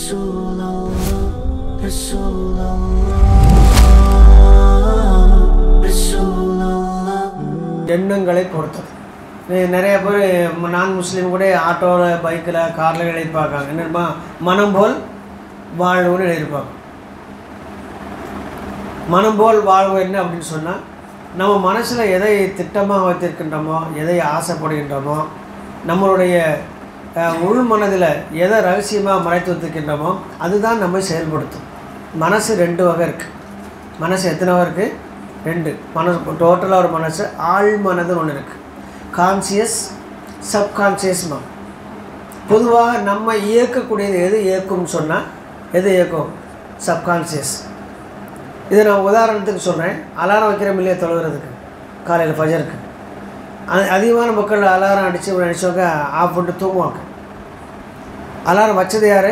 எண்ணங்களை பொறுத்தது. நிறைய பேர் நான் முஸ்லீம் கூட ஆட்டோவில், பைக்கில், காரில் எழுதிப்பாங்க. என்னமா மனம் போல் வாழ்வுன்னு எழுதியிருப்பாங்க. மனம் போல் வாழ்வு என்ன அப்படின்னு சொன்னால், நம்ம மனசில் எதை திட்டமாக வைத்திருக்கின்றோமோ, எதை ஆசைப்படுகின்றோமோ, நம்மளுடைய உள் மனதில் எதை ரகசியமாக மறைத்து வைத்திருக்கின்றோமோ அதுதான் நம்ம செயல்படுத்தும். மனசு 2 வகை இருக்குது. மனசு எத்தனை வகை இருக்குது? 2. மனசு டோட்டலாக ஒரு மனசு ஆழ் மனதுன்னு ஒன்று இருக்குது. கான்சியஸ், சப்கான்சியஸ்மா. பொதுவாக நம்ம இயக்கக்கூடியது எது இயக்கும்னு சொன்னால், எது இயக்கும்? சப்கான்சியஸ். இதை நான் உதாரணத்துக்கு சொல்கிறேன். அலாரம் வைக்கிறோம் இல்லையா தொழுகிறதுக்கு, காலையில் ஃபஜருக்கு. அதிகமான மக்கள் அலாரம் அடித்து நினச்சவங்க ஆஃப் பண்ணிட்டு தூங்குவாங்க. அலாரம் வச்சது யார்?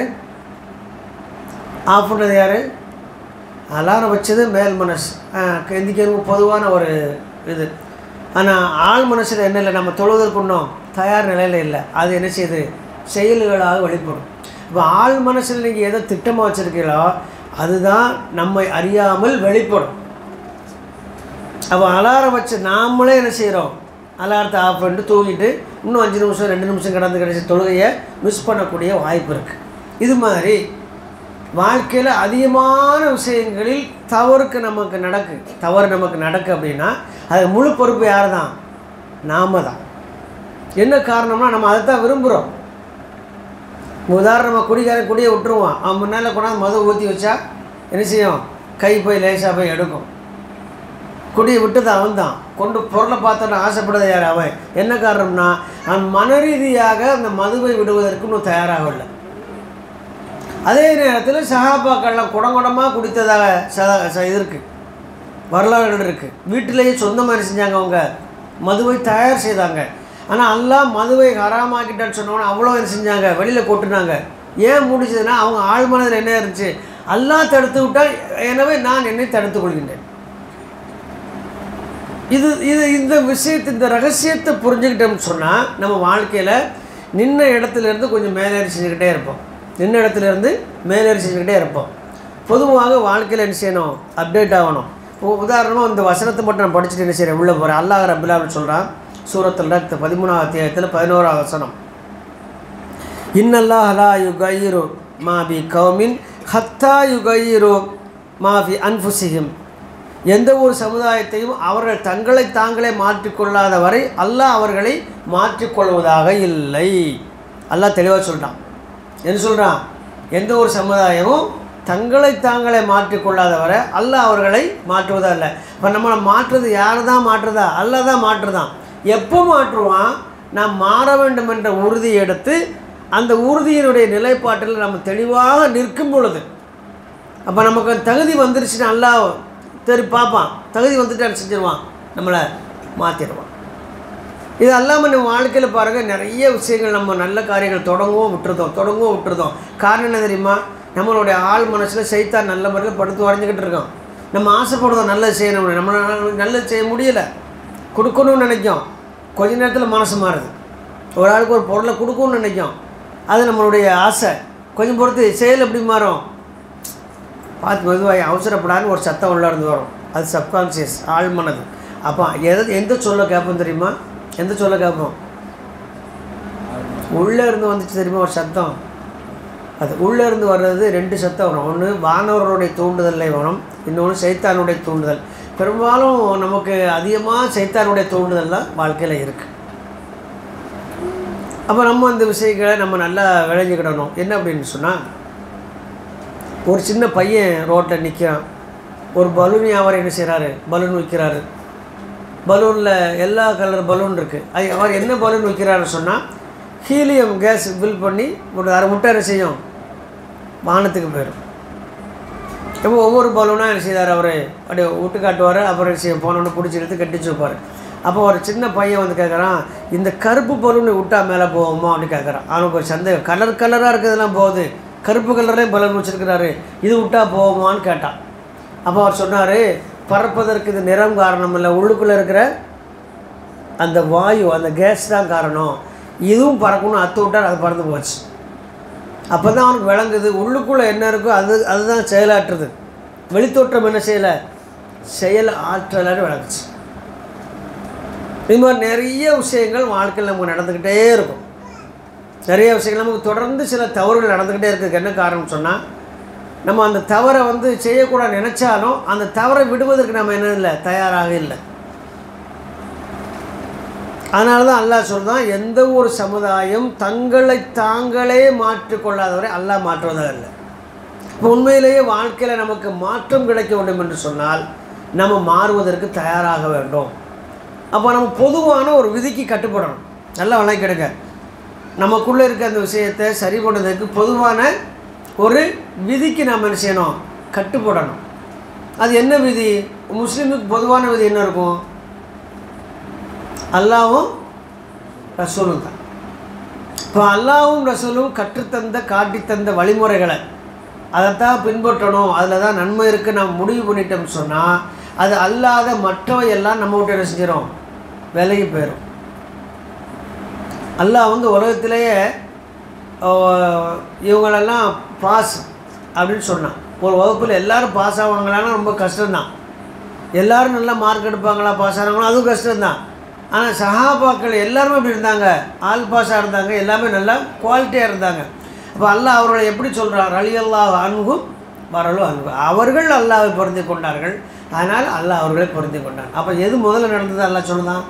ஆஃப் பண்ணது யார்? அலாரம் வச்சது மேல் மனசு, எந்திக்கிறது பொதுவான ஒரு இது. ஆனால் ஆள் மனசில் என்ன இல்லை, நம்ம தொழுவதற்கு இன்னும் தயார் நிலையில் இல்லை. அது என்ன செய்யுது? செயல்களாக வெளிப்படும். இப்போ ஆள் மனசில் நீங்கள் எதை திட்டமாக வச்சுருக்கீங்களோ அதுதான் நம்மை அறியாமல் வெளிப்படும். அப்போ அலாரம் வச்சு நாமளே என்ன செய்கிறோம்? அலாரத்தை ஆஃப் பண்ணிட்டு தூங்கிட்டு இன்னும் 5 நிமிஷம் 2 நிமிஷம் கடந்து கிடைச்ச தொழுகையை மிஸ் பண்ணக்கூடிய வாய்ப்பு இருக்குது. இது மாதிரி வாழ்க்கையில் அதிகமான விஷயங்களில் தவறு நமக்கு நடக்கு அப்படின்னா அது முழு பொறுப்பு யார் தான்? நாம தான். என்ன காரணம்னா நம்ம அதை தான் விரும்புகிறோம். உதாரணமாக குடியை விட்டுருவான். அவன் முன்னால் கொண்டாந்து மது ஊற்றி வச்சா என்ன செய்யும்? கை போய் லேசாக போய் எடுக்கும். குடியை விட்டது அவன் தான். கொண்டு பொருளை பார்த்தோன்னு ஆசைப்படுறது யார்? அவன். என்ன காரணம்னா அவன் மன ரீதியாக அந்த மதுவை விடுவதற்கு இன்னும் தயாராகவில்லை. அதே நேரத்தில் சஹாபாக்கள்லாம் குடங்குடமாக குடித்ததாக இது இருக்குது, வரலாறுகள் இருக்குது. வீட்டிலேயே சொந்தமாக என்ன செஞ்சாங்க? அவங்க மதுவை தயார் செய்தாங்க. ஆனால் அல்லாஹ் மதுவை ஹராமாக்கிட்டான்னு சொன்னோன்னு அவ்வளோ என்ன செஞ்சாங்க? வெளியில் கொட்டுனாங்க. ஏன் முடிச்சதுன்னா அவங்க ஆழ்மனதில் என்ன இருந்துச்சு? அல்லாஹ் தடுத்து விட்டால், எனவே நான் என்னை தடுத்துக் கொள்கின்றேன். இந்த விஷயத்தை, இந்த ரகசியத்தை புரிஞ்சுக்கிட்டோம்னு சொன்னால் நம்ம வாழ்க்கையில் நின்ன இடத்துலேருந்து கொஞ்சம் மேலேறி செஞ்சுக்கிட்டே இருப்போம். பொதுவாக வாழ்க்கையில் என்ன செய்யணும்? அப்டேட் ஆகணும். உதாரணமாக இந்த வசனத்தை மட்டும் நான் படிச்சுட்டு என்ன செய்கிறேன்? உள்ளே போகிறேன். அல்லாஹ் ரப்பில் ஆலமீன் சொல்கிறான் சூரத்துல் ரத் 13வது அத்தியாயத்தில் 11வது வசனம். இன்னல்லாஹ் லா யுகையிரு மா பி கௌமின் ஹத்தா யுகையிரு மா பி அன்ஃபுஸிஹிம். எந்த ஒரு சமுதாயத்தையும் அவர்கள் தங்களை தாங்களே மாற்றிக்கொள்ளாத வரை அல்லாஹ் அவர்களை மாற்றிக்கொள்வதாக இல்லை. அல்லாஹ் தெளிவாக சொல்கிறான். என்ன சொல்கிறான்? எந்த ஒரு சமுதாயமும் தங்களை தாங்களே மாற்றிக்கொள்ளாத வரை அல்லாஹ் அவர்களை மாற்றுவதா இல்லை. இப்போ நம்மளை மாற்றுறது யார் தான் மாற்றுறதா? அல்லாஹ் தான் மாற்றுதான். எப்போ மாற்றுவான்? நாம் மாற வேண்டும் என்ற உறுதி எடுத்து அந்த உறுதியினுடைய நிலைப்பாட்டில் நம்ம தெளிவாக நிற்கும் பொழுது, அப்போ நமக்கு தகுதி வந்துருச்சுன்னு அல்லாஹ் பார்ப்பான். தகுதி வந்துட்டு செஞ்சிருவான், நம்மளை மாற்றிடுவான். இது அல்லாமல் நம்ம வாழ்க்கையில் பாருங்கள், நிறைய விஷயங்கள் நம்ம நல்ல காரியங்கள் தொடங்கவும் விட்டுருதோம். காரணம் என்ன தெரியுமா? நம்மளுடைய ஆள் மனசில் சைத்தான் நல்ல முறையில் படுத்து வரைஞ்சிக்கிட்டு இருக்கோம். நம்ம ஆசைப்படுறோம் நல்லது செய்யணும், நம்ம நல்லது செய்ய முடியலை. கொடுக்கணும்னு நினைக்கும், கொஞ்ச நேரத்தில் மனசு மாறுது. ஒரு ஆளுக்கு ஒரு பொருளை கொடுக்கணும்னு நினைக்கும், அது நம்மளுடைய ஆசை. கொஞ்சம் பொறுத்து செயல் எப்படி மாறும்? பார்த்து மெதுவாக அவசரப்படான்னு ஒரு சத்தம் உள்ளார்ந்து வரும். அது சப்கான்சியஸ், ஆழ்மனது. அப்போ எந்த சொல்ல கேட்போம் தெரியுமா? எந்த சொல்ல கேட்போம்? உள்ளே இருந்து வந்துச்சு தெரியுமா ஒரு சத்தம்? அது உள்ளே இருந்து வர்றது 2 சத்தம் வரும். ஒன்று வானவர்களுடைய தூண்டுதலில் வரும், இன்னொன்று சைத்தானுடைய தூண்டுதல். பெரும்பாலும் நமக்கு அதிகமாக சைத்தானுடைய தூண்டுதல் தான் வாழ்க்கையில் இருக்குது. அப்போ நம்ம அந்த விஷயங்களை நம்ம நல்லா விளைஞ்சிக்கிடணும். என்ன அப்படின்னு சொன்னால், ஒரு சின்ன பையன் ரோட்டில் நிற்கிறான். ஒரு பலூன் வியாபாரம் என்ன செய்கிறாரு? பலூன் விற்கிறாரு. பலூனில் எல்லா கலர் பலூன் இருக்குது. அவர் என்ன பலூன் விற்கிறாருன்னு சொன்னால், ஹீலியம் கேஸ் ஃபில் பண்ணி ஒரு அரை முட்டை என்ன செய்யும்? வானத்துக்கு போயிடும். இப்போ ஒவ்வொரு பலூனாக என்ன செய்தார்? அவர் அப்படியே விட்டு காட்டுவார். அப்புறம் என்ன செய்ய போனோன்னு பிடிச்சி எடுத்து கட்டிச்சு வைப்பார். அப்போ ஒரு சின்ன பையன் வந்து கேட்குறான், இந்த கருப்பு பலூனை விட்டால் மேலே போவோமா அப்படின்னு கேட்குறான். அவனுக்கு ஒரு சந்தேகம். கலராக இருக்கிறதுலாம் போகுது, கருப்பு கலர்லேயும் பலூன் வச்சுருக்கிறாரு, இது விட்டால் போவோமான்னு கேட்டான். அப்போ அவர் சொன்னார், பறப்பதற்கு இது நிறம் காரணம் இல்லை, உள்ளுக்குள்ளே இருக்கிற அந்த வாயு, அந்த கேஸ் தான் காரணம். இதுவும் பறக்கணும், அத்து விட்டால் அது பறந்து போச்சு. அப்போ தான் அவனுக்கு விளங்குது உள்ளுக்குள்ளே என்ன இருக்கோ அதுதான் செயலாற்றுது. வெளித்தோற்றம் என்ன செய்யலை, செயல் ஆற்றலான்னு விளங்குச்சு. இது மாதிரி நிறைய விஷயங்கள் வாழ்க்கையில் நமக்கு நடந்துக்கிட்டே இருக்கும். நிறைய விஷயங்கள் நமக்கு தொடர்ந்து சில தவறுகள் நடந்துக்கிட்டே இருக்குது. என்ன காரணம்னு சொன்னால், நம்ம அந்த தவறை செய்யக்கூடாது நினச்சாலும் அந்த தவறை விடுவதற்கு நம்ம என்ன இல்லை, தயாராக இல்லை. அதனால தான் அல்லாஹ் சொல்கிறான், எந்த ஒரு சமுதாயம் தங்களை தாங்களே மாற்றிக்கொள்ளாதவரை அல்லாஹ் மாற்றுவதாக இல்லை. இப்போ உண்மையிலேயே வாழ்க்கையில் நமக்கு மாற்றம் கிடைக்க வேண்டும் என்று சொன்னால் நம்ம மாறுவதற்கு தயாராக வேண்டும். அப்போ நம்ம பொதுவான ஒரு விதிக்கு கட்டுப்படணும். நல்லா வழங்கி கிடைக்க நமக்குள்ளே இருக்க அந்த விஷயத்தை சரி பண்ணுறதுக்கு பொதுவான ஒரு விதிக்கு நாம் என்ன செய்யணும், கட்டுப்படணும். அது என்ன விதி? முஸ்லீமுக்கு பொதுவான விதி என்ன இருக்கும்? அல்லாவும் ரசூலும் தான். இப்போ அல்லாவும் ரசூலும் கற்றுத்தந்த காட்டித்தந்த வழிமுறைகளை அதைத்தான் பின்பற்றணும், அதில் தான் நன்மை இருக்குது நம்ம முடிவு பண்ணிட்டோம்னு சொன்னால் அது அல்லாத மற்றவை எல்லாம் நம்ம விட்டு என்ன செஞ்சிடும், விலகி போயிடும். அல்லாஹ் உலகத்திலேயே இவங்களெல்லாம் பாஸ் அப்படின்னு சொன்னான். ஒரு வகுப்பில் எல்லோரும் பாஸ் ஆவாங்களான்னா ரொம்ப கஷ்டம்தான். எல்லோரும் நல்லா மார்க் எடுப்பாங்களா, பாஸ் ஆனாங்களோ அதுவும் கஷ்டம்தான். ஆனால் சஹாபாக்கள் எல்லாருமே இப்படி இருந்தாங்க, ஆல் பாஸாக இருந்தாங்க, எல்லாமே நல்லா குவாலிட்டியாக இருந்தாங்க. அப்போ அல்லாஹ் அவர்களை எப்படி சொல்கிறார், ரலியல்லாஹு அன்ஹும் வரலும் அன்ஹு, அவர்கள் அல்லாஹ்வை பொருந்தி கொண்டார்கள், அதனால் அல்லாஹ் அவர்களை பொருந்தி கொண்டார். அப்போ எது முதல்ல நடந்தது? அல்லாஹ் சொல்லுதான்,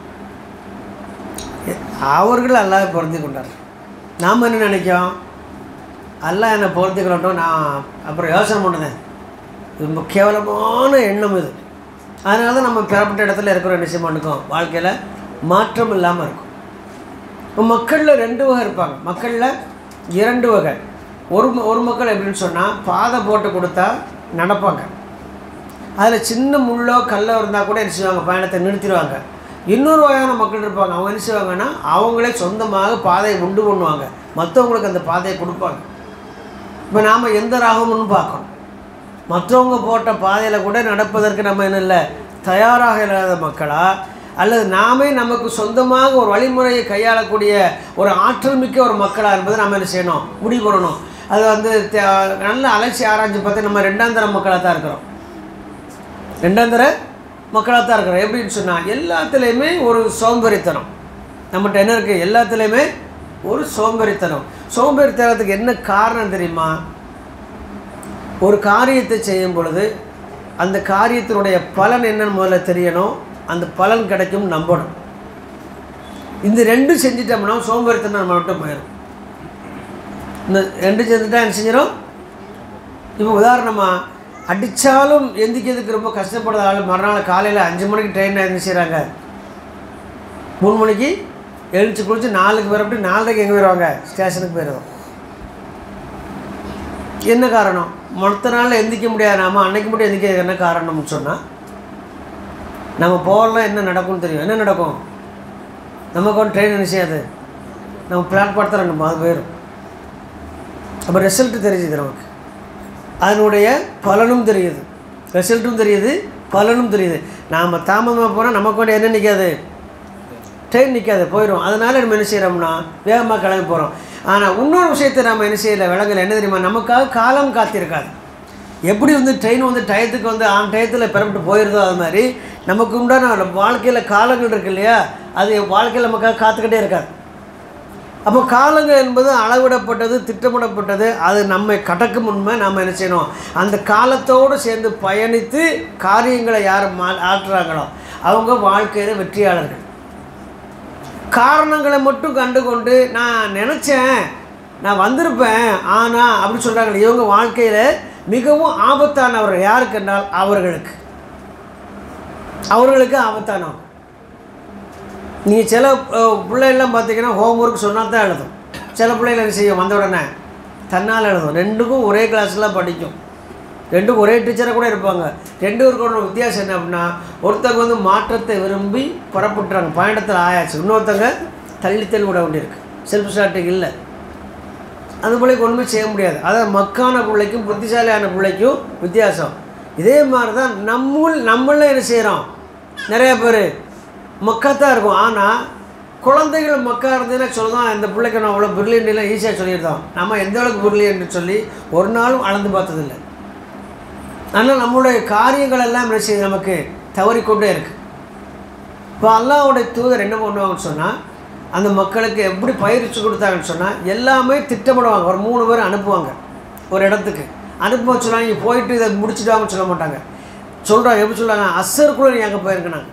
அவர்கள் அல்லாஹ்வை பொருந்தி கொண்டார்கள். நாம் என்ன நினைக்கிறோம், அல்லாஹ் என்னை பொருந்திக்கொள்ளட்டும், நான் அப்புறம் யோசனை பண்ணுறேன். இது ரொம்ப கேவலமான எண்ணம் இது. அதனால தான் நம்ம பெறப்பட்ட இடத்துல இருக்கிற நிச்சயம் பண்ணிக்கோம், வாழ்க்கையில் மாற்றம் இல்லாமல் இருக்கும். இப்போ மக்களில் 2 வகை இருப்பாங்க. மக்களில் 2 வகை. ஒரு மக்கள் எப்படின்னு சொன்னால், பாதை போட்டு கொடுத்தா நடப்பாங்க, அதில் சின்ன முள்ளோ கல்லோ இருந்தால் கூட என்ன செய்வாங்க, பயணத்தை நிறுத்திடுவாங்க. இன்னொரு வகையான மக்கள் இருப்பாங்க, அவங்க என்ன செய்வாங்கன்னா அவங்களே சொந்தமாக பாதையை உண்டு பண்ணுவாங்க, மற்றவங்களுக்கு அந்த பாதையை கொடுப்பாங்க. இப்போ நாம் எந்த ராகம்னு பார்க்கணும். மற்றவங்க போட்ட பாதையில் கூட நடப்பதற்கு நம்ம என்ன இல்லை, தயாராக இல்லாத மக்களா, அல்லது நாமே நமக்கு சொந்தமாக ஒரு வழிமுறையை கையாளக்கூடிய ஒரு ஆற்றல் மிக்க ஒரு மக்களாக என்பதை நம்ம என்ன செய்யணும், முடிவு பண்ணணும். அது நல்ல அலட்சி ஆராய்ச்சி பார்த்து நம்ம 2ஆம் தர மக்களாக தான் இருக்கிறோம். 2ஆம் தர மக்களாக தான் இருக்கிறோம். எப்படின்னு சொன்னால், எல்லாத்துலேயுமே ஒரு சோம்பேறித்தனம் நம்மகிட்ட என்ன இருக்குது, எல்லாத்துலேயுமே ஒரு சோம்பேறித்தனம். சோம்பேறித்தனத்துக்கு என்ன காரணம் தெரியுமா? ஒரு காரியத்தை செய்யும் பொழுது அந்த காரியத்தினுடைய பலன் என்னன்னு முதல்ல தெரியணும், அந்த பலன் கிடைக்கும் நம்பணும். இந்த 2 செஞ்சிட்டோம்னா சோம்பேறித்தனம் நம்ம விட்டு போயிடும். இந்த 2 செஞ்சுட்டா என்ன செஞ்சிடும்? இப்போ உதாரணமாக அடித்தாலும் எந்திக்கிறதுக்கு ரொம்ப கஷ்டப்படுற ஆள் மறுநாள் காலையில் 5 மணிக்கு ட்ரெயின் என்ன செய்கிறாங்க, 3 மணிக்கு எழுச்சி குளிச்சு 4க்கு வரப்படி 4க்கு எங்கே போயிடுவாங்க, ஸ்டேஷனுக்கு போயிடுவோம். என்ன காரணம்? மொத்த நாளில் எந்திக்க முடியாது, நாம் அன்னைக்கு மட்டும் எந்திக்க என்ன காரணம்னு சொன்னால், நம்ம போகலாம் என்ன நடக்கும்னு தெரியும். என்ன நடக்கும்? நமக்கு ட்ரெயின் என்ன செய்யாது, நம்ம பிளாட்பார்த்தில் 2 மாதம் போயிடும். அப்போ ரிசல்ட்டு தெரியுது, நமக்கு அதனுடைய பலனும் தெரியுது, ரிசல்ட்டும் தெரியுது, பலனும் தெரியுது. நாம் தாமதமாக போனால் நமக்கு என்ன நிற்காது, ட்ரெயின் நிற்காது, போயிடும். அதனால் நம்ம என்ன செய்கிறோம்னா வேகமாக கிளம்பி போகிறோம். ஆனால் இன்னொரு விஷயத்தை நம்ம என்ன செய்யலை, விலங்கல் என்ன தெரியுமா, நமக்காக காலம் காத்திருக்காது. எப்படி ட்ரெயின் டயத்துக்கு டயத்தில் பெறப்பட்டு போயிடுதோ, அது மாதிரி நமக்கு உண்டான வாழ்க்கையில் காலங்கள் இருக்குது இல்லையா, அது வாழ்க்கையில் நமக்காக காத்துக்கிட்டே இருக்காது. அப்போ காலங்கள் என்பது அளவிடப்பட்டது, திட்டமிடப்பட்டது. அது நம்மை கடக்கும் முன்பே நாம் என்ன செய்யணும், அந்த காலத்தோடு சேர்ந்து பயணித்து காரியங்களை யார் ஆற்றுறாங்களோ அவங்க வாழ்க்கையில் வெற்றியாளர்கள். காரணங்களை மட்டும் கண்டுகொண்டு நான் நினச்சேன், நான் வந்திருப்பேன், ஆனால் அப்படின்னு சொல்கிறாங்க, இவங்க வாழ்க்கையில் மிகவும் ஆபத்தானவர்கள். யாருக்கு என்றால் அவர்களுக்கு ஆபத்தானவங்க. நீங்கள் சில பிள்ளைகள்லாம் பார்த்தீங்கன்னா ஹோம்ஒர்க் சொன்னால் தான் எழுதும். சில பிள்ளைகள் என்ன செய்யும், வந்த உடனே தன்னால் எழுதும். 2க்கும் ஒரே கிளாஸ்லாம் படிக்கும், 2க்கும் ஒரே டீச்சராக கூட இருப்பாங்க. 2 பேருக்கும் வித்தியாசம் என்ன அப்படின்னா, ஒருத்தவங்க மாற்றத்தை விரும்பி புறப்பட்டுறாங்க, பயணத்தில் ஆயாச்சு. இன்னொருத்தங்க தள்ளி விட வேண்டியிருக்கு, செல்ஃப் ஸ்டார்டிங் இல்லை. அது பிள்ளைக்கு ஒன்றுமே செய்ய முடியாது. அதான் மக்கான பிள்ளைக்கும் புத்திசாலியான பிள்ளைக்கும் வித்தியாசம். இதே மாதிரி தான் நம்மள என்ன செய்கிறோம், நிறைய பேர் மக்காத்தான் இருக்கும், ஆனால் குழந்தைகள் மக்கா இருந்ததுன்னா சொல்லலாம், இந்த பிள்ளைக்கு நான் அவ்வளோ பிரில்லியன்ட்லாம் ஈஸியாக சொல்லியிருந்தோம். நம்ம எந்த அளவுக்கு பிரில்லியன்ட்னு சொல்லி ஒரு நாளும் அளந்து பார்த்ததில்லை. ஆனால் நம்மளுடைய காரியங்கள் எல்லாம் என்ன செய்யுது, நமக்கு தவறிக்கொண்டே இருக்குது. இப்போ அல்லாஹ்வுடைய தூதர் என்ன பண்ணுவாங்கன்னு சொன்னால், அந்த மக்களுக்கு எப்படி பயிற்சி கொடுத்தாங்கன்னு சொன்னால் எல்லாமே திட்டமிடுவாங்க. ஒரு 3 பேர் அனுப்புவாங்க ஒரு இடத்துக்கு. அனுப்பும்போது சொன்னாங்க நீங்கள் போயிட்டு இதை முடிச்சுட்டாங்கன்னு சொல்ல மாட்டாங்க. சொல்கிறாங்க, எப்படி சொல்கிறாங்க, அசருக்குள்ளே நீங்கள் அங்கே போயிருக்கனாங்க.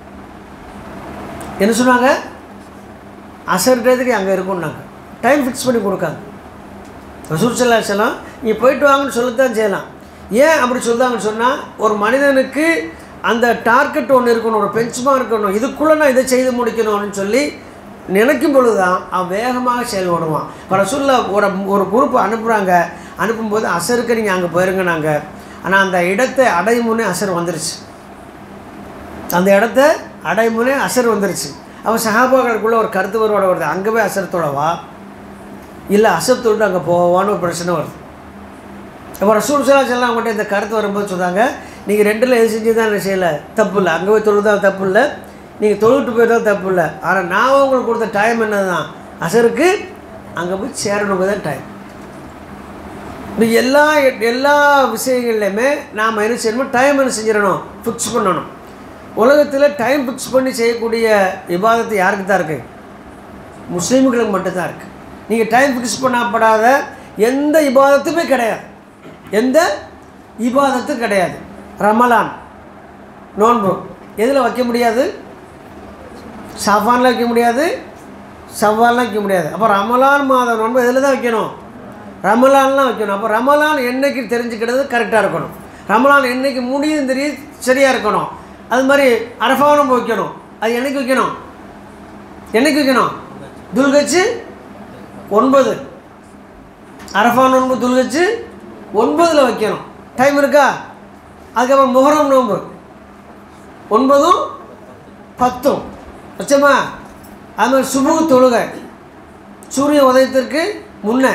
என்ன சொன்னாங்க, அசர் டயத்துக்கு அங்கே இருக்கும்னாங்க. டைம் ஃபிக்ஸ் பண்ணி கொடுக்காங்க. ரசூல் ஸல்லல்லாஹு அலைஹி வஸல்லம் நீங்கள் போயிட்டு வாங்கன்னு சொல்லத்தான் செய்யலாம். ஏன் அப்படி சொல்கிறாங்கன்னு சொன்னால், ஒரு மனிதனுக்கு அந்த டார்கெட் ஒன்று இருக்கணும், ஒரு பெஞ்ச்மார்க் இருக்கணும், இதுக்குள்ளே நான் இதை செய்து முடிக்கணும்னு சொல்லி நினைக்கும் பொழுது தான் அவன் வேகமாக செயல்படுவான். இப்போ ரசூலுல்லாஹ் ஒரு குரூப் அனுப்புகிறாங்க. அனுப்பும்போது அசருக்கு நீங்கள் அங்கே போயிருங்க நாங்கள். ஆனால் அந்த இடத்தை அடைமுனே அசர் வந்துருச்சு. அந்த இடத்த அடைமுனே அசர் வந்துருச்சு. அவன் சஹாபாக்களுக்குள்ளே ஒரு கருத்து வருது, அங்கே போய் அசர் தொழவா இல்லை அசர் தொழுட்டு அங்கே போவான்னு ஒரு பிரச்சனை வருது. இப்போ ரசூல் ஸல்லல்லாஹு அலைஹி வஸல்லம் அவங்கள்ட்ட இந்த கருத்து வரும்போது சொன்னாங்க, நீங்கள் 2ல் எது செஞ்சு தான் என்ன செய்யலை, தப்பு இல்லை. அங்கே போய் தொழுதான் தப்பு இல்லை, நீங்கள் தொழுவிட்டு போய்தான் தப்பு இல்லை. ஆனால் நான் உங்களுக்கு கொடுத்த டைம் என்ன தான், அசருக்கு அங்கே போய் சேரணும் தான் டைம். இப்போ எல்லா விஷயங்கள்லையுமே நாம் என்ன செய்யணும், டைம் என்ன செஞ்சிடணும், ஃபிக்ஸ் பண்ணணும். உலகத்தில் டைம் ஃபிக்ஸ் பண்ணி செய்யக்கூடிய இபாதத்து யாருக்கு தான் இருக்குது, முஸ்லீம்களுக்கு மட்டும்தான் இருக்குது. நீங்கள் டைம் ஃபிக்ஸ் பண்ணப்படாத எந்த இபாதத்துமே கிடையாது, எந்த இபாதத்தும் கிடையாது. ரமலான் நோன்பு எதில் வைக்க முடியாது, ஷாஃபானில் வைக்க முடியாது, ஷவ்வால்லாம் வைக்க முடியாது. அப்போ ரமலான் மாதம் நோன்பு எதில் தான் வைக்கணும், ரமலான்லாம் வைக்கணும். அப்போ ரமலான் என்னைக்கு தெரிஞ்சுக்கிறது கரெக்டாக இருக்கணும், ரமலான் என்னைக்கு முடியுதுன்னு தெரியும் சரியாக இருக்கணும். அது மாதிரி அரஃபா நோன்பு வைக்கணும், அது என்னைக்கு வைக்கணும், என்னைக்கு வைக்கணும், துல்கச்சு 9, அரஃபா நோன்பு துல்கச்சு 9 வைக்கணும். டைம் இருக்கா? அதுக்கப்புறம் முஹர்ரம் நோன்பு 9, 10 வச்சோமா. அது மாதிரி சுபு தொழுகை சூரிய உதயத்திற்கு முன்னே,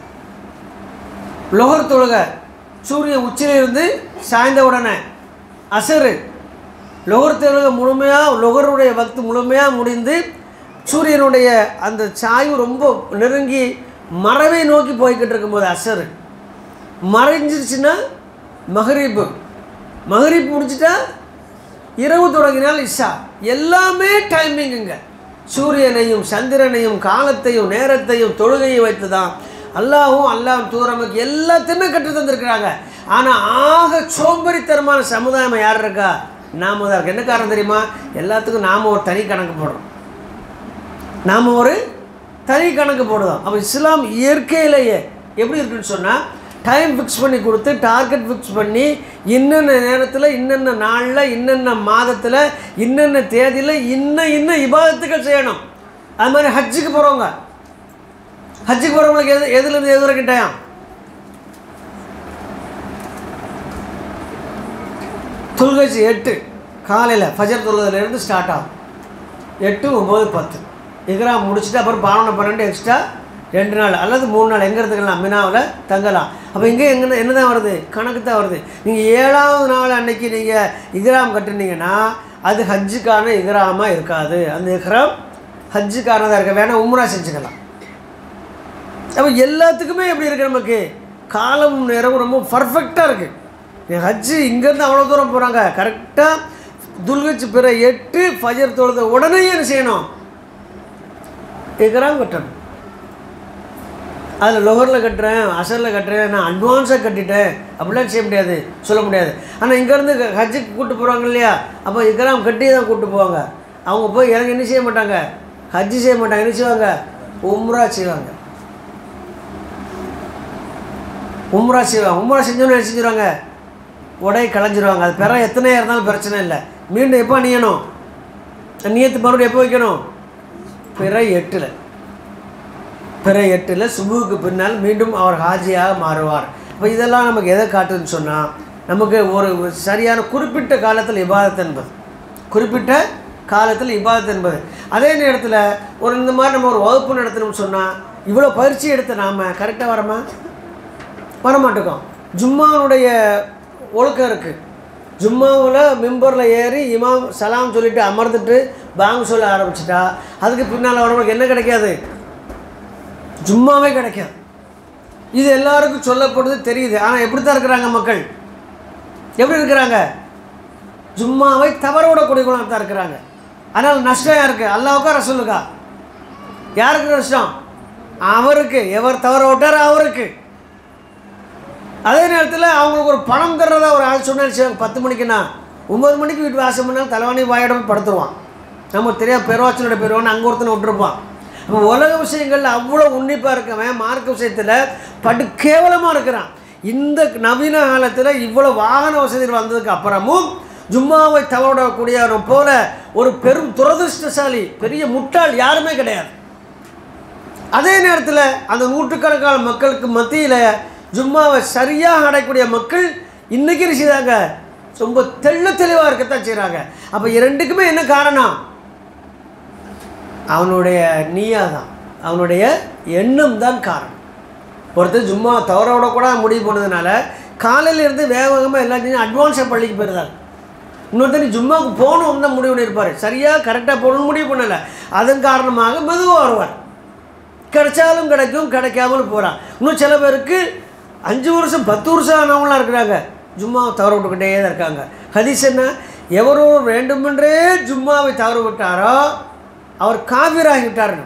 லொஹர் தொழுகை சூரியன் உச்சியிலிருந்து சாய்ந்த உடனே, அசரு லொஹர் தொழுகை முழுமையாக, லொஹருடைய வக்து முழுமையாக முடிந்து சூரியனுடைய அந்த சாய்வு ரொம்ப நெருங்கி மறைவை நோக்கி போய்கிட்டு இருக்கும்போது அசரு மறைஞ்சிருச்சுன்னா மகரிப்பு, மகரிப்பு முடிச்சுட்டா இரவு தொடங்கினால் இஷா. எல்லாமே டைமிங்குங்க. சூரியனையும் சந்திரனையும் காலத்தையும் நேரத்தையும் தொழுகையை வைத்து தான் அல்லாஹ்வும் அல்லாஹ் தூரமுக்கு எல்லாத்தையுமே கற்று தந்திருக்கிறாங்க. ஆனால் ஆக சோம்பேறித்தனமான சமுதாயம் யார் இருக்கா, நாம தான் இருக்கு. என்ன காரணம் தெரியுமா, எல்லாத்துக்கும் நாம் ஒரு தனி கணக்கு போடுறோம், நாம் ஒரு தனி கணக்கு போடுறோம். அப்போ இஸ்லாம் இயற்கையிலேயே எப்படி இருக்குன்னு சொன்னால், டைம் ஃபிக்ஸ் பண்ணி கொடுத்து டார்கெட் ஃபிக்ஸ் பண்ணி இன்னென்ன நேரத்தில், இன்னென்ன நாளில், இன்னென்ன மாதத்தில், இன்னென்ன தேதியில் இன்ன இபாதத்துக்கள் செய்யணும். அது மாதிரி ஹஜ்ஜுக்கு போகிறவங்க, ஹஜ்ஜுக்கு போகிறவங்களுக்கு எதுலேருந்து எது வரைக்கும் டைம், துல்கச்சி 8 காலையில் ஃபஜர் தொழுகையிலேருந்து ஸ்டார்ட் ஆகும். 8, 9, 10 இக்ராம் முடிச்சுட்டு அப்புறம் 11, 12 எக்ஸ்ட்ரா 2 நாள் அல்லது 3 நாள் எங்கே இருந்துக்கலாம், மினாவில் தங்கலாம். அப்போ இங்கே என்ன தான் வருது, கணக்கு தான் வருது. நீங்கள் 7ஆவது நாள் அன்னைக்கு நீங்கள் இக்ராம் கட்டுனீங்கன்னா அது ஹஜ்ஜுக்கான இக்ராமாக இருக்காது, அந்த இக்ராம் ஹஜ்ஜுக்கானதாக இருக்க, வேணால் உம்ரா செஞ்சுக்கலாம். அப்போ எல்லாத்துக்குமே எப்படி இருக்குது, நமக்கு காலம் நேரம் ரொம்ப பர்ஃபெக்டாக இருக்குது. ஹஜ்ஜு இங்கேருந்து அவ்வளோ தூரம் போகிறாங்க, கரெக்டாக துல்கச்சு பிற 8 ஃபஜர் தொழுத உடனே என்ன செய்யணும், இக்ராம் கட்டணும். அதில் லொஹரில் கட்டுறேன், அசரில் கட்டுறேன், நான் அட்வான்ஸாக கட்டிட்டேன் அப்படிலாம் செய்ய முடியாது, சொல்ல முடியாது. ஆனால் இங்கேருந்து ஹஜ்ஜுக்கு கூப்பிட்டு போகிறாங்க இல்லையா, அப்போ இக்ராம் கட்டி தான் கூப்பிட்டு போவாங்க. அவங்க போய் இறங்கி என்ன செய்ய மாட்டாங்க, ஹஜ்ஜு செய்ய மாட்டாங்க, என்ன செய்வாங்க, உம்ரா செய்வாங்க. உம்ரா செய்வாங்க. உம்ரா செஞ்சோன்னு என்ன செஞ்சுருவாங்க, உடை களைஞ்சிருவாங்க. அது பிற எத்தனையாக இருந்தாலும் பிரச்சனை இல்லை. மீண்டும் எப்போ அணியணும், நியத்து மறுபடியும் எப்போ வைக்கணும், பிற 8 பிற 8 சுபுவுக்கு பின்னால் மீண்டும் அவர் ஹாஜியாக மாறுவார். இப்போ இதெல்லாம் நமக்கு எதை காட்டுதுன்னு சொன்னால், நமக்கு ஒரு சரியான குறிப்பிட்ட காலத்தில் இபாதத் என்பது, குறிப்பிட்ட காலத்தில் இபாதத் என்பது. அதே நேரத்தில் ஒரு இந்த மாதிரி நம்ம ஒரு வகுப்பு நடத்தணும்னு சொன்னால், இவ்வளோ பயிற்சி எடுத்து நாம் கரெக்டாக வரமாட்டோம். ஜும்மானுடைய ஒழுக்கம் இருக்குது, ஜும்மாவில் மிம்பரில் ஏறி இமாம் சலாம் சொல்லிவிட்டு அமர்ந்துட்டு பாங்கு சொல்ல ஆரம்பிச்சிட்டா அதுக்கு பின்னால் வரவங்களுக்கு என்ன கிடைக்காது? ஜும்மாவே கிடைக்காது. இது எல்லாருக்கும் சொல்லப்படுது தெரியுது. ஆனால் எப்படி தான் இருக்கிறாங்க மக்கள்? எப்படி இருக்கிறாங்க? ஜும்மாவை தவற விடக்கூடியவங்களாக தான் இருக்கிறாங்க. அதனால் நஷ்டம் யாருக்கு? அல்லாவுக்கா ரசூலுக்கா? யாருக்கு நஷ்டம்? அவருக்கு. எவர் தவற விட்டாரோ அவருக்கு. அதே நேரத்தில் அவங்களுக்கு ஒரு பணம் தர்றதா ஒரு ஆள் சொன்னால் 10 மணிக்குன்னா 9 மணிக்கு வீட்டு வாசம் பண்ணால் தலைவாணி வாயிடம் படுத்துருவான். நமக்கு தெரியாது பெருவாச்சனோட பெருவான்னு அங்கே ஒருத்தனை விட்டுருப்பான். இப்போ உலக விஷயங்களில் அவ்வளோ உன்னிப்பாக இருக்கவன் மார்க்க விஷயத்தில் படு கேவலமாக இருக்கிறான். இந்த நவீன காலத்தில் இவ்வளோ வாகன வசதிகள் வந்ததுக்கு அப்புறமும் ஜும்மாவை தவறக்கூடிய போல ஒரு பெரும் துரதிருஷ்டசாலி பெரிய முட்டாள் யாருமே கிடையாது. அதே நேரத்தில் அந்த நூற்றுக்கணக்கான மக்களுக்கு மத்தியில் ஜும்மாவை சரியாக அடையக்கூடிய மக்கள் இன்றைக்கி செய்தாங்க ரொம்ப தெளிவாக இருக்கத்தான் செய்கிறாங்க. அப்போ இரண்டுக்குமே என்ன காரணம்? அவனுடைய நீயா தான், அவனுடைய எண்ணம் தான் காரணம். ஒருத்தர் ஜும்மா தவற விடக்கூட முடிவு பண்ணதுனால காலையிலேருந்து வேகமாக எல்லாத்தையும் அட்வான்ஸாக பள்ளிக்கு போயிருந்தாங்க. இன்னொருத்தர் ஜும்மாவுக்கு போகணும்னு தான் முடிவு பண்ணியிருப்பார். சரியாக கரெக்டாக போகணும்னு முடிவு பண்ணலை. அதன் காரணமாக மெதுவாக வருவார். கிடைச்சாலும் கிடைக்கும், கிடைக்காமலும் போகிறான். இன்னும் சில பேருக்கு 5 வருஷம் 10 வருஷம் ஆனவங்களாம் இருக்கிறாங்க. ஜும்மாவை தவற விட்டுக்கிட்டே தான் இருக்காங்க. ஹதீஸ் என்ன? எவரோ வேண்டுமென்றே ஜும்மாவை தவற விட்டாரோ அவர் காபிராகிவிட்டாருன்னு.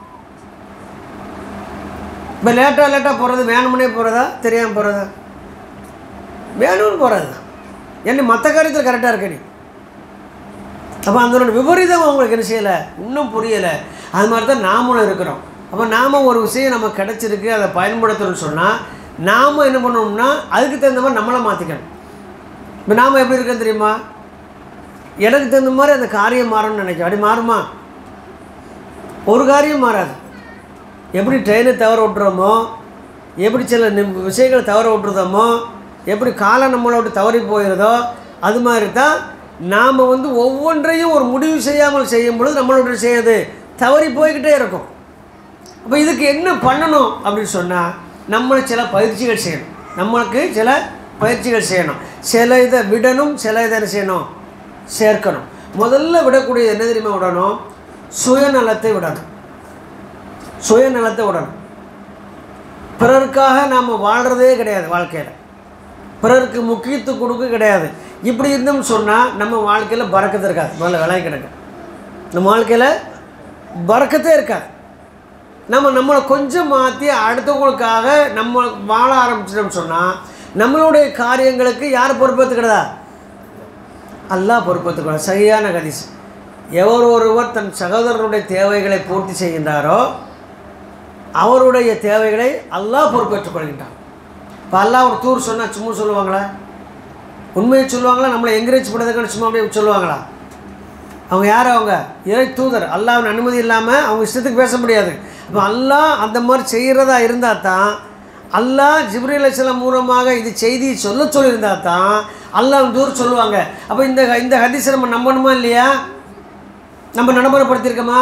இப்போ லேட்டாக போகிறது வேணும்னே போகிறதா தெரியாமல் போகிறதா? வேணும்னு போகிறது தான். என்ன மற்ற காரியத்தில் கரெக்டாக இருக்க நீ. அப்போ அதனோட விபரீதம் அவங்களுக்கு என்ன செய்யலை, இன்னும் புரியலை. அது மாதிரி தான் நாமளும் இருக்கிறோம். அப்போ நாம் ஒரு விஷயம் நம்ம கிடச்சிருக்கு, அதை பயன்படுத்தணும்னு சொன்னால் நாம் என்ன பண்ணணும்னா அதுக்கு தகுந்த மாதிரி நம்மளை மாற்றிக்கணும். இப்போ நாம் எப்படி இருக்கோம் தெரியுமா? எனக்கு தகுந்த மாதிரி அந்த காரியம் மாறணும்னு நினைக்கிறோம். அப்படி மாறுமா? ஒரு காரியம் மாறாது. எப்படி ட்ரெயினை தவற விட்டுறோமோ, எப்படி சில விஷயங்களை தவற விட்டுறதோமோ, எப்படி காலம் நம்மளோட தவறி போயிடுதோ, அது மாதிரி தான் நாம் ஒவ்வொன்றையும் ஒரு முடிவு செய்யாமல் செய்யும் பொழுது நம்மளோட செய்யாது தவறி போய்கிட்டே இருக்கும். அப்போ இதுக்கு என்ன பண்ணணும் அப்படின்னு சொன்னால் நம்மளை சில பயிற்சிகள் செய்யணும். நம்மளுக்கு சில பயிற்சிகள் செய்யணும். சில இதை விடணும், சில இதை என்ன செய்யணும், சேர்க்கணும். முதல்ல விடக்கூடியது என்ன தெரியுமா? விடணும், சுயநலத்தை விடணும். சுயநலத்தை விடணும். பிறருக்காக நாம் வாழ்கிறதே கிடையாது. வாழ்க்கையில் பிறருக்கு முக்கியத்துவம் கொடுக்க கிடையாது. இப்படி இருந்தோம்னு சொன்னால் நம்ம வாழ்க்கையில் பறக்கத்து இருக்காது. முதல்ல விலை கிடக்கு. நம்ம வாழ்க்கையில் பறக்கத்தே இருக்காது. நம்மளை கொஞ்சம் மாற்றி அடுத்தவங்களுக்காக நம்ம வாழ ஆரம்பிச்சிட்டோம்னு சொன்னால் நம்மளுடைய காரியங்களுக்கு யார் பொறுப்பேற்றுக்கிறதா? அல்லாஹ் பொறுப்பேற்றுக்கிறார். சரியான ஹதீஸ். எவர் ஒருவர் தன் சகோதரனுடைய தேவைகளை பூர்த்தி செய்கின்றாரோ அவருடைய தேவைகளை அல்லாஹ் பொறுப்பேற்றுக் கொள்கின்றான். இப்போ அல்லாஹ் ஒரு தூர் சொன்னால் சும்மா சொல்லுவாங்களா? உண்மையை சொல்லுவாங்களா? நம்மளை என்கரேஜ் பண்ணுறதுக்கான சும்மா அப்படியே சொல்லுவாங்களா? அவங்க யார்? அவங்க இறை தூதர். அல்லாஹ்வின் அனுமதி இல்லாமல் அவங்க இஷ்டத்துக்கு பேச முடியாது. இப்போ அல்லாஹ் அந்த மாதிரி செய்கிறதா இருந்தால் தான், அல்லாஹ் ஜிப்ரீல் அலைஹிஸ்ஸலாம் மூலமாக இது செய்தியை சொல்லியிருந்தால் தான் அல்லாஹ் தூர் சொல்லுவாங்க. அப்போ இந்த ஹதீஸை நம்ம நம்பணுமா இல்லையா? நம்ம நடைமுறைப்படுத்தியிருக்கோமா?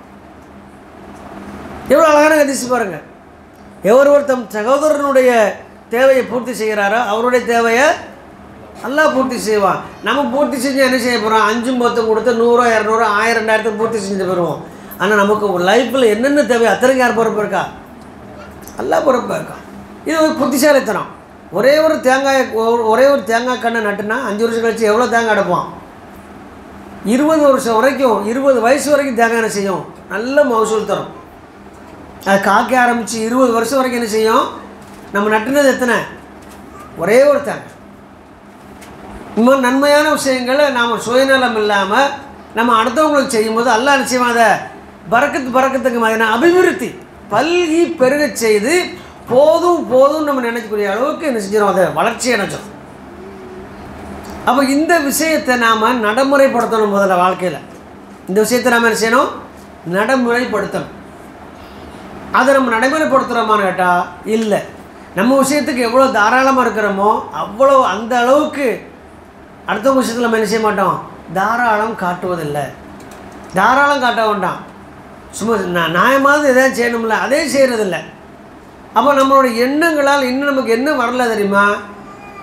எவ்வளோ அழகான ஹதீஸ் பாருங்கள். எவரொரு தம் சகோதரனுடைய தேவையை பூர்த்தி செய்கிறாரோ அவருடைய தேவையை அல்லாஹ் பூர்த்தி செய்வான். நம்ம பூர்த்தி செஞ்சு என்ன செய்ய போகிறோம்? 5 10 கொடுத்து 100 200 1000 2000 பூர்த்தி செஞ்சு போயிடுவோம். ஆனால் நமக்கு லைஃப்பில் என்னென்ன தேவை அத்தனைக்கு யார் பொறுப்பு இருக்கா? அல்லாஹ் பொறுப்பாக இருக்கா. இது ஒரு புத்திசாலித்தனம். ஒரே ஒரு தேங்காய் கண்ணை நட்டுனா 5 வருஷம் கழிச்சு எவ்வளோ தேங்காய் அடைப்போம்? 20 வருஷம் வரைக்கும், 20 வயசு வரைக்கும் தேங்காய் என்ன செய்யும்? நல்ல மகசூல் தரும். அது காக்க ஆரம்பித்து 20 வருஷம் வரைக்கும் என்ன செய்யும்? நம்ம நட்டுனது எத்தனை? ஒரே ஒரு தேங்காய். இந்த மாதிரி நன்மையான விஷயங்களை நாம் சுயநலம் இல்லாமல் நம்ம அடுத்தவங்களுக்கு செய்யும்போது அல்லாஹ் நிச்சயமாக அதை பறக்கத்துக்கு மாதிரி அபிவிருத்தி பல்கி பெருக செய்து போதும் நம்ம நினைக்கக்கூடிய அளவுக்கு என்ன செஞ்சிடும்? அதை வளர்ச்சி அடைஞ்சோம். அப்போ இந்த விஷயத்தை நாம் நடைமுறைப்படுத்தணும். முதல்ல வாழ்க்கையில் இந்த விஷயத்தை நாம் என்ன செய்யணும்? நடைமுறைப்படுத்தணும். அதை நம்ம நடைமுறைப்படுத்துகிறோமான்னு கேட்டால் இல்லை. நம்ம விஷயத்துக்கு எவ்வளோ தாராளமாக இருக்கிறோமோ அவ்வளோ அந்த அளவுக்கு அடுத்தவங்க விஷயத்தில் நம்ம என்ன செய்ய மாட்டோம்? தாராளம் காட்டுவதில்லை. தாராளம் காட்ட வேண்டாம். சும்மா நியாயமாவது எதாவது செய்யணும்ல, அதே செய்கிறதில்ல. அப்போ நம்மளோட எண்ணங்களால் இன்னும் நமக்கு என்ன வரல தெரியுமா?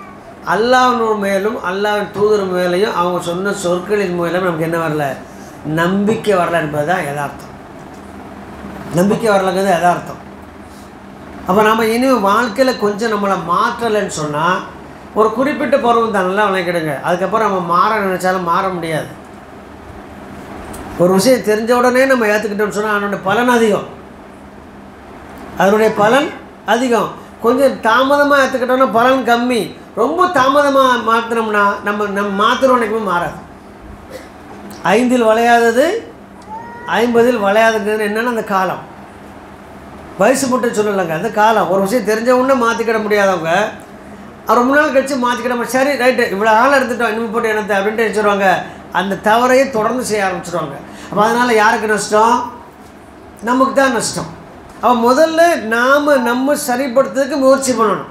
அல்லாஹ்வின் மேலும் அல்லாஹ்வின் தூதர் மேலேயும் அவங்க சொன்ன சொற்களின் மூலம் நமக்கு என்ன வரல, நம்பிக்கை வரல என்பது தான் யதார்த்தம். நம்பிக்கை வரலங்கிறது யதார்த்தம். அப்போ நம்ம இனிமேல் வாழ்க்கையில் கொஞ்சம் நம்மளை மாற்றலைன்னு சொன்னால், ஒரு குறிப்பிட்ட பருவம் தான் நல்லா விளைக்கிடுங்க, அதுக்கப்புறம் நம்ம மாற நினச்சாலும் மாற முடியாது. ஒரு விஷயம் தெரிஞ்ச உடனே நம்ம ஏற்றுக்கிட்டோம்னு சொன்னால் அதனுடைய பலன் அதிகம், அதனுடைய பலன் அதிகம். கொஞ்சம் தாமதமாக ஏற்றுக்கிட்டோம்னா பலன் கம்மி. ரொம்ப தாமதமாக மாற்றினோம்னா நம்ம மாற்றுறவனைக்குமே மாறாது. 5இல் வளையாதது 50இல் வளையாதுங்கிறது என்னென்னா அந்த காலம், வயசு மட்டும் சொல்லலைங்க, அந்த காலம். ஒரு விஷயம் தெரிஞ்சவொன்னே மாற்றிக்கிட முடியாதவங்க ரொம்ப நாள் கழித்து மாற்றிக்கிட, சரி ரைட்டு இவ்வளோ ஆள் எடுத்துட்டோம் இனிமே போட்டு என்னத்தை அப்படின்ட்டு வச்சுருவாங்க. அந்த தவறையை தொடர்ந்து செய்ய ஆரம்பிச்சிடுவாங்க. அப்போ அதனால் யாருக்கு நஷ்டம்? நமக்கு தான் நஷ்டம். அப்போ முதல்ல நாம் நம்ம சரிப்படுத்துறதுக்கு முயற்சி பண்ணணும்.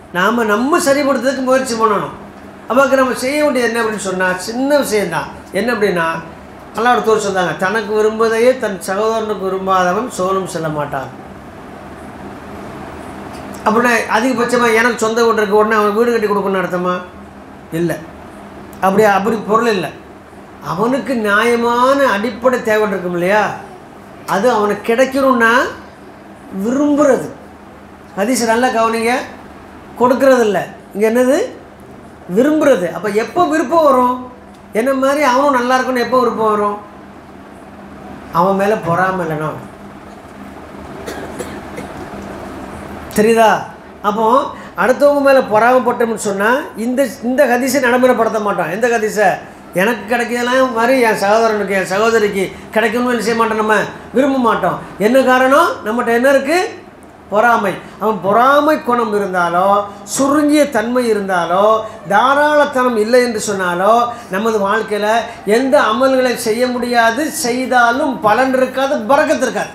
அப்போ நம்ம செய்ய வேண்டியது என்ன அப்படின்னு சொன்னால் சின்ன விஷயந்தான். என்ன அப்படின்னா, அல்லாஹ் தூதர் சொன்னாங்க, தனக்கு விரும்புவதையே தன் சகோதரனுக்கு விரும்பாதவன் சோலும் செல்ல மாட்டான். அப்படின்னா அதிகபட்சமாக எனக்கு சொந்த வீடு இருக்க உடனே அவன் வீடு கட்டி கொடுக்கணும்னு அர்த்தமா? இல்லை, அப்படி பொருள் இல்லை. அவனுக்கு நியாயமான அடிப்படை தேவை இருக்கும் இல்லையா, அது அவனுக்கு கிடைக்கணும்னா விரும்புகிறது. ஹதீஸ் நல்லா கவனிங்க, கொடுக்கறது இல்லை, இங்கே என்னது விரும்புகிறது. அப்போ எப்போ விருப்பம் வரும்? என்ன மாதிரி அவனும் நல்லா இருக்கணும். எப்போ விருப்பம் வரும்? அவன் மேலே பொறாமை இல்லைன்னா. தெரியுதா? அப்போ அடுத்தவங்க மேலே பொறாமப்பட்டோம்னு சொன்னால் இந்த ஹதீஸை நடைமுறைப்படுத்த மாட்டோம். எந்த ஹதீஸை? எனக்கு கிடைக்கலாம் மாதிரி என் சகோதரனுக்கு என் சகோதரிக்கு கிடைக்கணும்னு செய்ய மாட்டோம், நம்ம விரும்ப மாட்டோம். என்ன காரணம்? நம்மகிட்ட என்ன இருக்குது? பொறாமை. அவன் பொறாமை குணம் இருந்தாலோ, சுருங்கிய தன்மை இருந்தாலோ, தாராளத்தனம் இல்லை என்று சொன்னாலோ நமது வாழ்க்கையில் எந்த அமல்களை செய்ய முடியாது, செய்தாலும் பலன் இருக்காது, பரக்கத்து இருக்காது.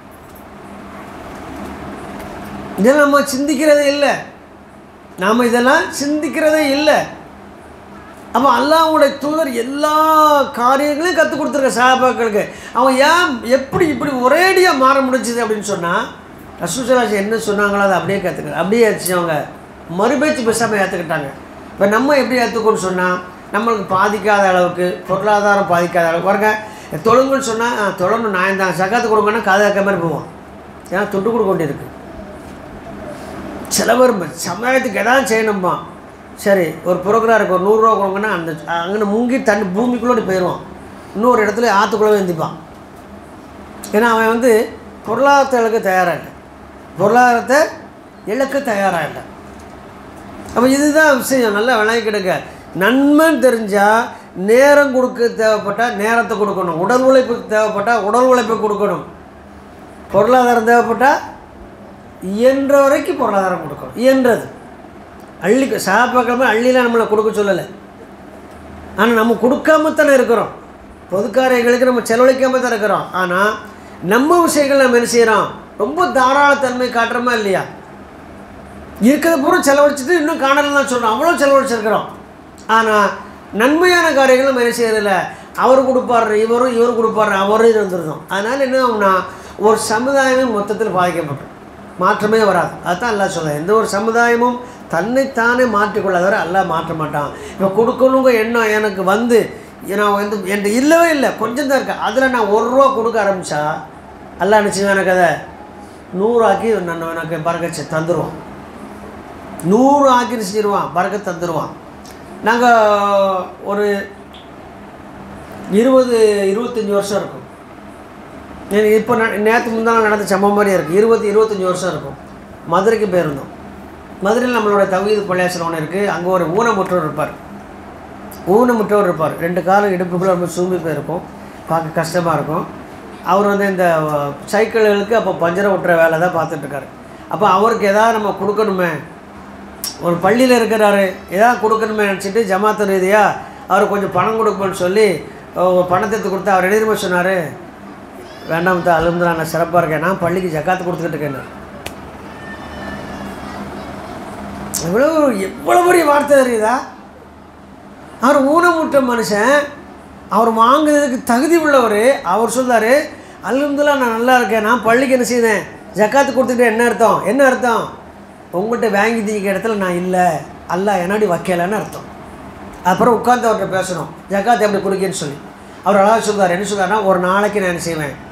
இதெல்லாம் நம்ம சிந்திக்கிறதே இல்லை, நாம் இதெல்லாம் சிந்திக்கிறதே இல்லை. அப்போ அல்லாஹ்வுடைய தூதர் எல்லா காரியங்களையும் கற்றுக் கொடுத்துருக்க சஹாபாக்களுக்கு. அவன் ஏன் எப்படி இப்படி ஒரேடியாக மாற முடிஞ்சுது அப்படின்னு சொன்னால், ரசூல் ஸல்லல்லாஹு அலைஹி வஸல்லம் என்ன சொன்னாங்களோ அதை அப்படியே கற்றுக்கிட்டு அப்படியே அவங்க மறுபேச்சு பேசாமல் ஏற்றுக்கிட்டாங்க. இப்போ நம்ம எப்படி ஏற்றுக்கணும்னு சொன்னால், நம்மளுக்கு பாதிக்காத அளவுக்கு, பொருளாதாரம் பாதிக்காத அளவுக்கு பாருங்க. தொழுங்குன்னு சொன்னால் தொழணும், நான் தான் சக்காத்து கொடுங்கன்னா காது கேட்க மாதிரி போவோம், ஏன்னா துட்டு கொடுக்க வேண்டியிருக்கு. சில பேர் சமயத்துக்கு எதாவது செய்யணுமா, சரி ஒரு ப்ரோக்ராம் இருக்குது, ஒரு 100 ரூபா கொடுங்கன்னா அந்த அங்கே முங்கி தண்ணி பூமிக்குள்ளோடி போயிடுவான், இன்னொரு இடத்துல ஆற்றுக்குள்ளே எழுந்திப்பான். ஏன்னா அவன் பொருளாதாரத்தை இழக்க தயாராக இல்லை, பொருளாதாரத்தை இழக்க தயாராக இல்லை. அப்போ இதுதான் விஷயம், நல்லா விளங்கி கிடக்க. நன்மைன்னு தெரிஞ்சால் நேரம் கொடுக்க தேவைப்பட்டால் நேரத்தை கொடுக்கணும், உடல் உழைப்புக்கு தேவைப்பட்டால் உடல் உழைப்பை கொடுக்கணும், பொருளாதாரம் தேவைப்பட்டால் இயன்ற வரைக்கும் பொருளாதாரம் கொடுக்கணும். இயன்றது அள்ளிக்கு சாப்பாக்கிழமை அள்ளிலாம் நம்மளை கொடுக்க சொல்லலை, ஆனால் நம்ம கொடுக்காமத்தானே இருக்கிறோம். பொதுக்காரர்களுக்கு நம்ம செலவழிக்காம தான் இருக்கிறோம். ஆனால் நம்ம விஷயங்கள் நம்ம என்ன செய்கிறோம்? ரொம்ப தாராளத்தன்மை காட்டுறோமா இல்லையா? இருக்கிறத பூரா செலவழிச்சிட்டு இன்னும் காணலாம் தான் சொல்கிறோம், அவ்வளோ செலவழிச்சிருக்கிறோம். ஆனால் நன்மையான காரியங்கள் நம்ம என்ன செய்யறதில்ல. அவர் கொடுப்பாரு, இவர் கொடுப்பாரு, அவரும் இருந்துருந்தோம். அதனால் என்ன ஆகும்னா ஒரு சமுதாயமே மொத்தத்தில் பாதிக்கப்பட்டோம், மாற்றமே வராது. அதுதான் அல்லாஹ் சொல்கிறேன், எந்த ஒரு சமுதாயமும் தன்னைத்தானே மாற்றிக்கொள்ளாதவரை அல்லாஹ் மாற்ற மாட்டான். இப்போ கொடுக்கணுங்க எண்ணம் எனக்கு நான் என்கிட்ட இல்லவே இல்லை, கொஞ்சம் தான் இருக்கேன், அதில் நான் 1 ரூபா கொடுக்க ஆரம்பித்தா அல்லாஹ் நினச்சிங்க எனக்கு அதை 100 ஆக்கி எனக்கு பறக்கச்சு தந்துடுவான், 100 ஆக்கி செஞ்சிடுவான், பறக்க தந்துடுவான். நாங்கள் ஒரு 20-25 வருஷம் இருக்கும், இப்போ நேற்று முந்தானால் நடந்த சம்பவம் மாதிரியே இருக்குது. 20-25 வருஷம் இருக்கும். மதுரைக்கு போயிருந்தோம். மதுரையில் நம்மளோட தவ்ஹீத் பள்ளியாசல் ஒன்று இருக்குது. அங்கே ஒரு ஊனமுற்றோர் இருப்பார். 2 காலம் இடுப்புக்குள்ளே ரொம்ப சூம்பி போயிருக்கும், பார்க்க கஷ்டமாக இருக்கும். அவர் இந்த சைக்கிள்களுக்கு அப்போ பஞ்சரை ஒட்டுற வேலை தான் பார்த்துட்ருக்காரு. அப்போ அவருக்கு எதாவது நம்ம கொடுக்கணுமே, ஒரு பள்ளியில் இருக்கிறாரு, எதாவது கொடுக்கணுமே நினச்சிட்டு ஜமாத்து ரீதியாக அவர் கொஞ்சம் பணம் கொடுப்பேன்னு சொல்லி பணத்தை எடுத்து கொடுத்தா அவர் எழுதிருமே சொன்னார், வேண்டாம் தான் அல்ஹம்துலில்லாஹ் நான் சிறப்பாக இருக்கேன், நான் பள்ளிக்கு ஜக்காத்து கொடுத்துக்கிட்டு இருக்கேன். எவ்வளோ பெரிய வார்த்தை தெரியுதா? அவர் ஊனமுற்ற மனுஷன், அவர் வாங்குறதுக்கு தகுதி உள்ளவர். அவர் சொல்றாரு, அல்ஹம்துலில்லாஹ் நான் நல்லா இருக்கேன், நான் பள்ளிக்கு என்ன செய்தேன், ஜக்காத்து கொடுத்துக்கிட்டேன். என்ன அர்த்தம்? உங்கள்கிட்ட வாங்கி தீங்க இடத்துல நான் இல்லை, அல்லாஹ் என்னாடி வைக்கலைன்னு அர்த்தம். அப்புறம் உட்காந்து அவர்கிட்ட பேசணும், ஜக்காத் எப்படி கொடுக்கன்னு சொல்லி. அவர் அழகாக சொல்வார். என்ன சொல்வார்னா, ஒரு நாளைக்கு நான் என்ன செய்வேன்,